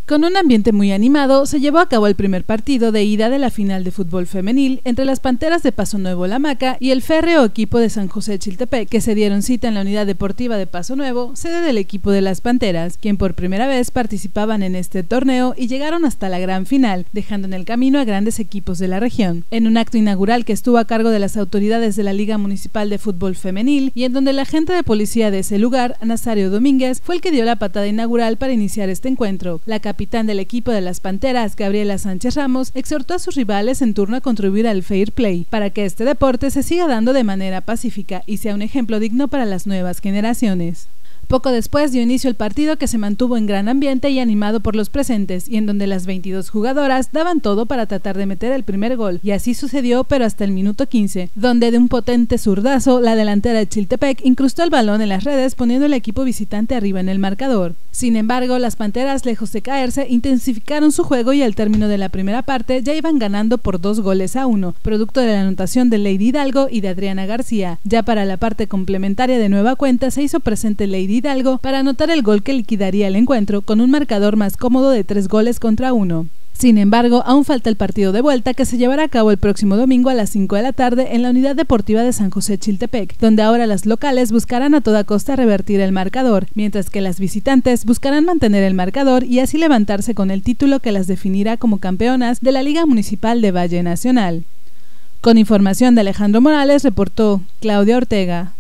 Con un ambiente muy animado, se llevó a cabo el primer partido de ida de la final de fútbol femenil entre las Panteras de Paso Nuevo La Hamaca y el férreo equipo de San José Chiltepec, que se dieron cita en la unidad deportiva de Paso Nuevo, sede del equipo de las Panteras, quien por primera vez participaban en este torneo y llegaron hasta la gran final, dejando en el camino a grandes equipos de la región. En un acto inaugural que estuvo a cargo de las autoridades de la Liga Municipal de Fútbol Femenil y en donde el agente de policía de ese lugar, Nazario Domínguez, fue el que dio la patada inaugural para iniciar este encuentro. La capitán del equipo de las Panteras, Gabriela Sánchez Ramos, exhortó a sus rivales en turno a contribuir al fair play para que este deporte se siga dando de manera pacífica y sea un ejemplo digno para las nuevas generaciones. Poco después dio inicio el partido, que se mantuvo en gran ambiente y animado por los presentes, y en donde las 22 jugadoras daban todo para tratar de meter el primer gol, y así sucedió, pero hasta el minuto 15, donde de un potente zurdazo, la delantera de Chiltepec incrustó el balón en las redes, poniendo al equipo visitante arriba en el marcador. Sin embargo, las Panteras, lejos de caerse, intensificaron su juego y al término de la primera parte ya iban ganando por 2-1, producto de la anotación de Lady Hidalgo y de Adriana García. Ya para la parte complementaria, de nueva cuenta se hizo presente Lady Hidalgo para anotar el gol que liquidaría el encuentro con un marcador más cómodo de 3-1. Sin embargo, aún falta el partido de vuelta, que se llevará a cabo el próximo domingo a las 5 de la tarde en la unidad deportiva de San José Chiltepec, donde ahora las locales buscarán a toda costa revertir el marcador, mientras que las visitantes buscarán mantener el marcador y así levantarse con el título que las definirá como campeonas de la Liga Municipal de Valle Nacional. Con información de Alejandro Morales, reportó Claudia Ortega.